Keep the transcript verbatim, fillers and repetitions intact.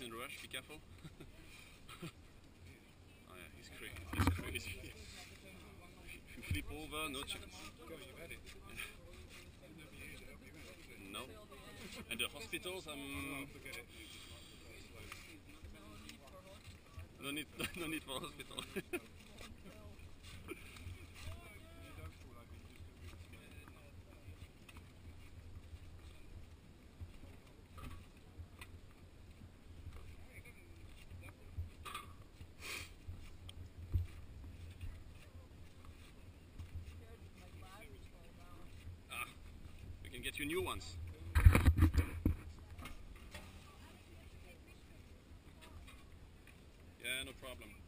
in the rush, be careful. Oh yeah, he's, cra he's crazy. If you flip over, no chance. No. And the hospitals, um... no need, no need for hospital. Ah, we can get you new ones. Yeah, no problem.